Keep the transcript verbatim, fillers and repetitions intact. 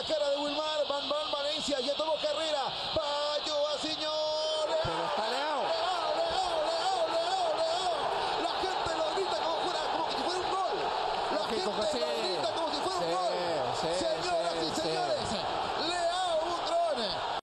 la cara de Wilmar. Van Van Valencia, ya tomó carrera. Bayo a señores. Pero está Leao. Leao, Leao, Leao, Leao, Leao. La gente lo grita como, fuera, como si fuera un gol. La Lógico gente que sí. lo grita como si fuera Sí, un gol. sí, Señoras sí, y sí. señores.